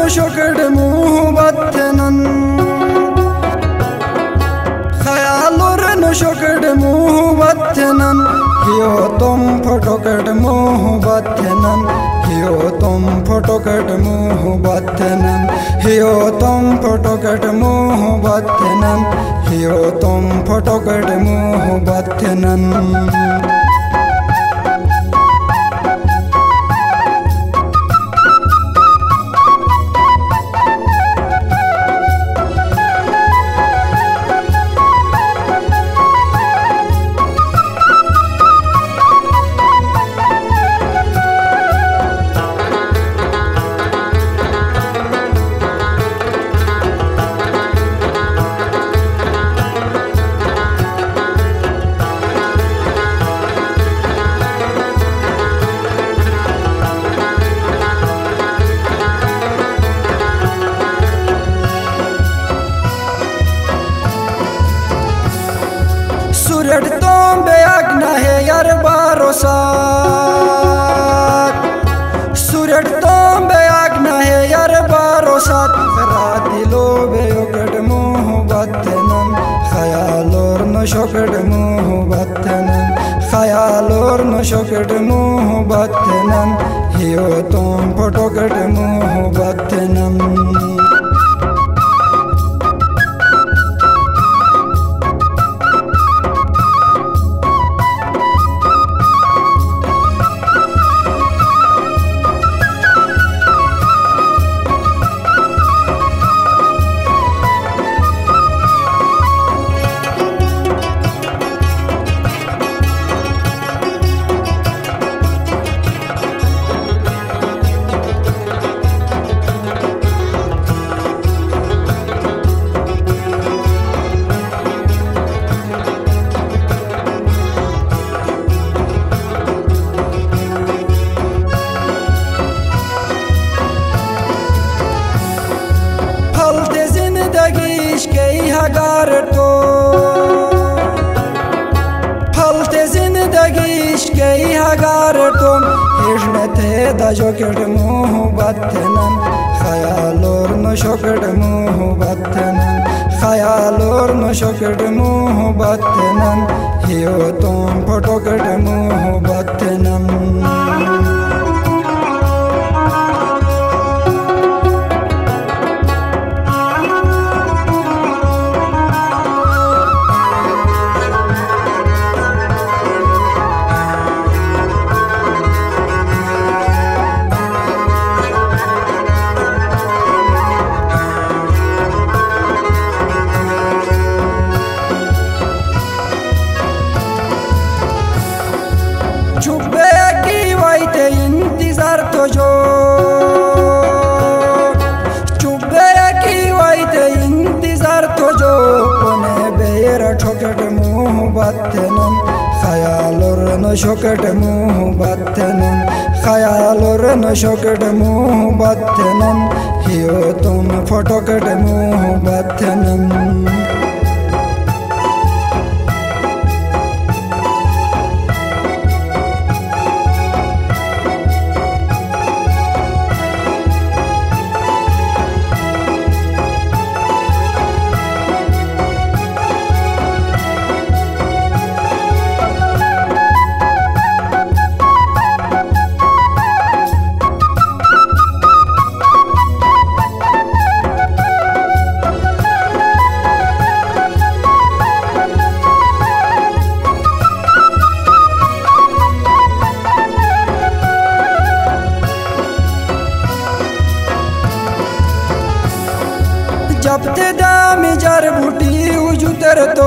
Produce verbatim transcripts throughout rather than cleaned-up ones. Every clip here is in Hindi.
شكر موهبتنا خيال شكر موهبتنا هيو تم فٹوکٹ موهبتنا هيو تم فٹوکٹ موهبتنا هيو تم فٹوکٹ موهبتنا هيو تم فٹوکٹ موهبتنا सूरज तुम बेअग्न है यार भरोसा सूरज तुम बेअग्न है यार भरोसा जरा दिलो बेयोकट मोहब्बतनम ख्याल और नशोकट मोहब्बतनम ख्याल और नशोकट मोहब्बतनम हियो तुम फटोकट मोहब्बतनम हगार तो फलते जिंदगी इश्क़ हगार तो हिजनते दजोकट मोहब्बतनम ख्याल और नशोकट मोहब्बतनम ख्याल और नशोकट मोहब्बतनम हियो तुम फटोकट मोहब्बतनम चुप्पे की वाइते इंतजार तो जो चुप्पे की वाइते इंतजार तो जो कोने बेरा ठोकट मोहब्बतनम ख्याल और नशोकट मोहब्बतनम ख्याल और नशोकट मोहब्बतनम हियो तुम फटोकट मोहब्बतनम जब ते दामी जार बूटी उजुतर तो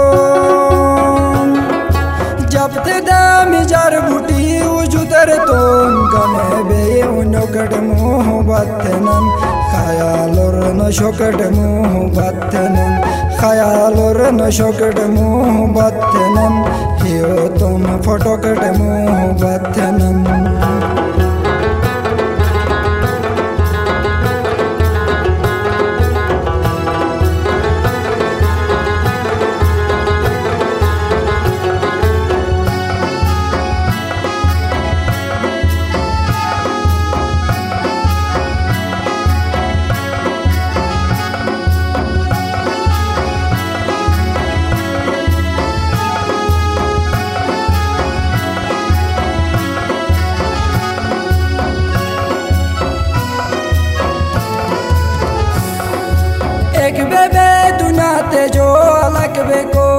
जब ते दामी जार बूटी उजुतर तो गने बे उनोकट मोहब्बतनम ख्याल और नशोकट मोहब्बतनम ख्याल और नशोकट मोहब्बतनम हियो तुम फटोकट मोहब्बतनम बेको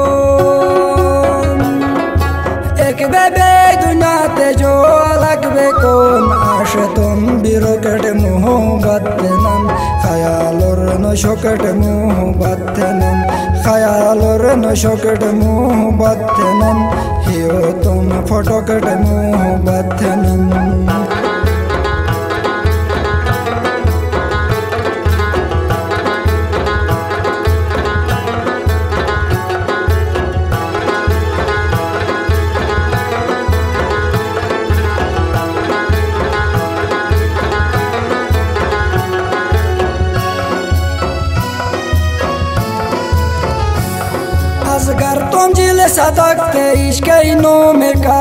एक बेबे दुनिया ते जो अलग बेको आश तुम बिरोकट मोहब्बत नम ख्यालोर न शोकट मोहब्बत नम ख्यालोर न शोकट मोहब्बत नम हियो तुम फोटोकट मोहब्बत नम असगर तुम जिल सदकते इश्क में का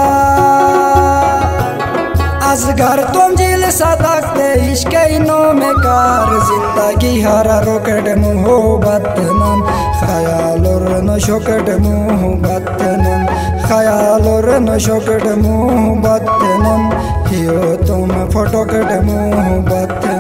असगर तुम जिल सदकते इश्क में कार जिंदगी हरा रोकट मोहब्बत नम ख्यालोर न शोकट मोहब्बत नम ख्यालोर न शोकट मोहब्बत नम हियो तुम फोटोकट मोहब्बत